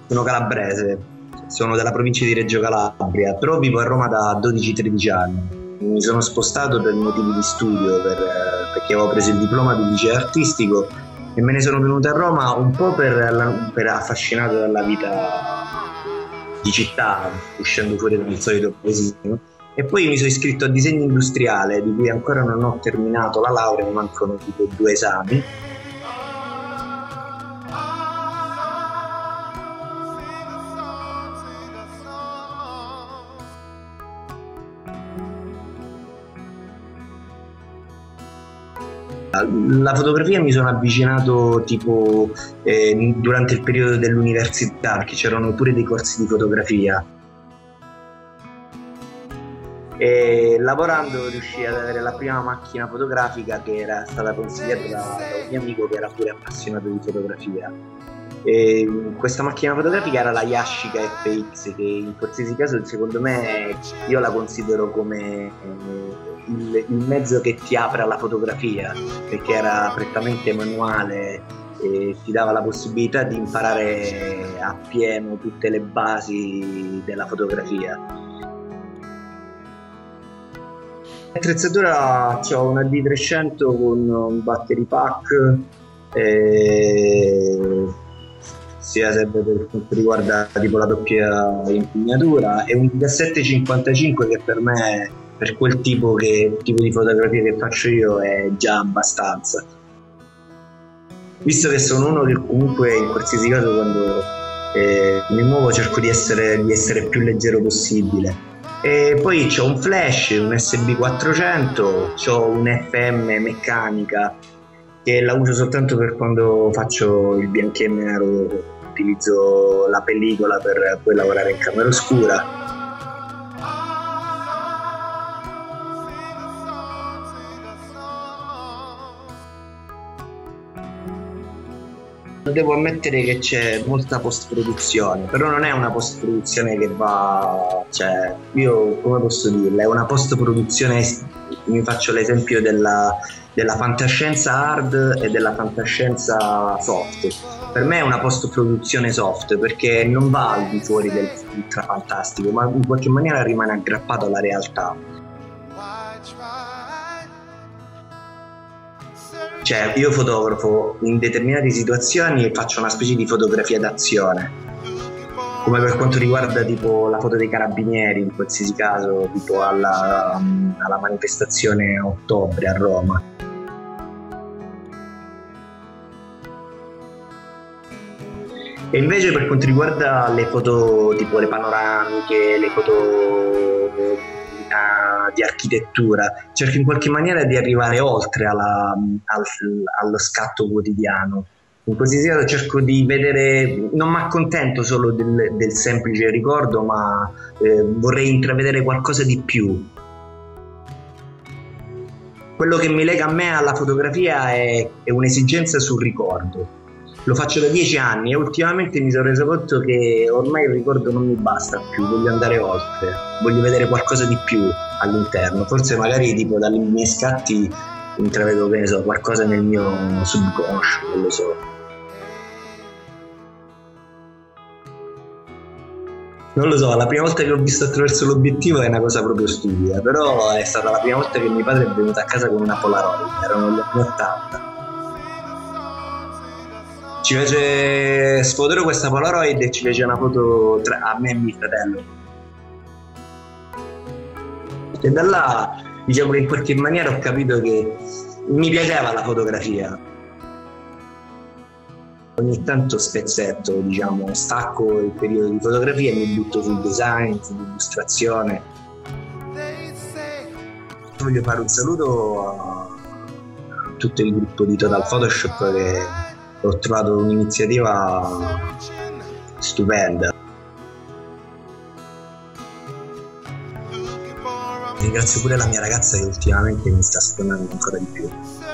Sono calabrese, sono della provincia di Reggio Calabria, però vivo a Roma da 12-13 anni. Mi sono spostato per motivi di studio, perché avevo preso il diploma di liceo artistico e me ne sono venuto a Roma un po' per affascinato dalla vita di città, uscendo fuori dal solito paesino. E poi mi sono iscritto a disegno industriale, di cui ancora non ho terminato la laurea, mi mancano tipo 2 esami. La fotografia mi sono avvicinato tipo durante il periodo dell'università, perché c'erano pure dei corsi di fotografia. E lavorando riuscii ad avere la prima macchina fotografica, che era stata consigliata da un mio amico che era pure appassionato di fotografia. E questa macchina fotografica era la Yashica FX, che in qualsiasi caso secondo me io la considero come il mezzo che ti apre alla fotografia, perché era prettamente manuale e ti dava la possibilità di imparare appieno tutte le basi della fotografia. L'attrezzatura, ho una D300 con un battery pack, sia serve per quanto riguarda tipo la doppia impugnatura, e un 1755 che per me, per quel tipo di fotografia che faccio io, è già abbastanza. Visto che sono uno che comunque in qualsiasi caso quando mi muovo cerco di essere più leggero possibile. E poi c'ho un flash, un SB400, c'ho un FM meccanica che la uso soltanto per quando faccio il bianco e nero, utilizzo la pellicola per poi lavorare in camera oscura. Devo ammettere che c'è molta post-produzione, però non è una post-produzione che va, io come posso dirla, è una post-produzione, mi faccio l'esempio della fantascienza hard e della fantascienza soft. Per me è una post-produzione soft, perché non va al di fuori del ultrafantastico, ma in qualche maniera rimane aggrappato alla realtà. Io fotografo in determinate situazioni e faccio una specie di fotografia d'azione, come per quanto riguarda tipo la foto dei carabinieri, in qualsiasi caso, tipo alla manifestazione a ottobre a Roma. E invece per quanto riguarda le foto, tipo le panoramiche, le foto di architettura, cerco in qualche maniera di arrivare oltre allo scatto quotidiano. In qualsiasi caso cerco di vedere, non mi accontento solo del semplice ricordo, ma vorrei intravedere qualcosa di più. Quello che mi lega a me alla fotografia è un'esigenza sul ricordo. Lo faccio da 10 anni e ultimamente mi sono reso conto che ormai il ricordo non mi basta più, voglio andare oltre, voglio vedere qualcosa di più all'interno. Forse magari tipo dai miei scatti intravedo, che ne so, qualcosa nel mio subconscio, non lo so. Non lo so, la prima volta che l'ho visto attraverso l'obiettivo è una cosa proprio stupida, però è stata la prima volta che mio padre è venuto a casa con una Polaroid, erano gli anni 80. Ci fece sfodero questa Polaroid e ci fece una foto a me e mio fratello. E da là, diciamo che in qualche maniera ho capito che mi piaceva la fotografia. Ogni tanto spezzetto, diciamo, stacco il periodo di fotografia e mi butto sul design, sull'illustrazione. Voglio fare un saluto a tutto il gruppo di Total Photoshop, che ho trovato un'iniziativa stupenda. Ringrazio pure la mia ragazza che ultimamente mi sta spronando ancora di più.